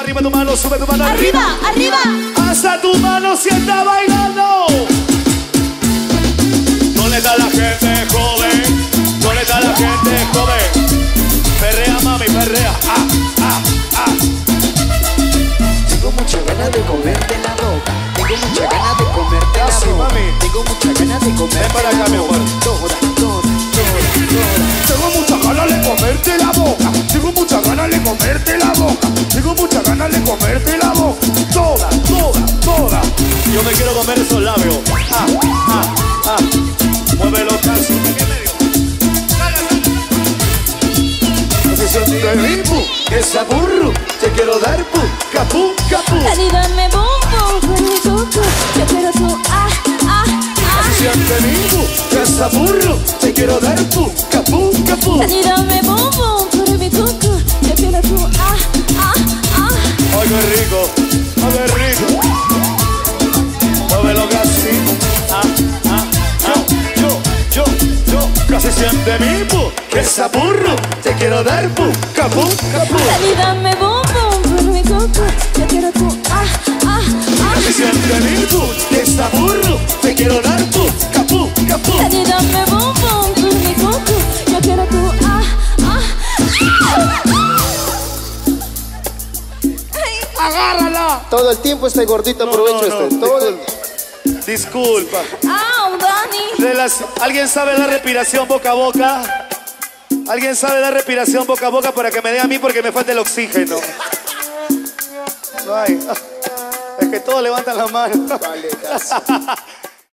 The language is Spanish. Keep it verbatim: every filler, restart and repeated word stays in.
Arriba tu mano, sube tu mano. Arriba, arriba. Hasta tu mano si está bailando. ¿Dónde está la gente joven? ¿Dónde está la gente joven? Perrea, mami, perrea. Ah, ah, ah. Tengo muchas ganas de comerte la boca. Tengo muchas ganas de comerte la Así, boca. mami. Tengo muchas ganas de comerte Ven para acá, la mi boca. amor. Toda, toda, toda, toda. Tengo muchas ganas de comerte la boca. Tengo muchas ganas de comerte la boca. Tengo muchas ganas de comerte la boca. Toda, toda, toda. Yo me quiero comer esos labios. Ah, ah, ah. Muévelo casi. ¿Qué medio? Se siente limpo, ese burro. Te quiero dar pu, capú, capú. Dani, dame bum bum por mi cucu. Yo quiero tu ah, ah, ah. Se siente limpo, ese burro. Te quiero dar pu, capú, capú. Dani, dame bum bum por mi cucu. Yo quiero tu ah, ah, ah. Ay, qué rico, ay, qué rico. Muévelo casi. Ah, ah, ah. Yo, yo, yo, yo. Casi siente mi pu, que ese burro. Te quiero dar pu, capú, capú. Dani, dame bum bum por mi cucu. Yo quiero tu ah, ah, ah. Casi siente mi pu, que ese burro. Te quiero dar pu, capú, capú. Dani, dame bum bum por mi cucu. Yo quiero tu ah, ah, ah. Agárrala. Todo el tiempo este gordito No, aprovecho no, no, este. Todo el... Disculpa. Au, Dani. De las, ¿alguien sabe dar respiración boca a boca? ¿Alguien sabe dar respiración boca a boca para que me dé a mí porque me falta el oxígeno? No hay. Es que todos levantan la mano. Vale, casi.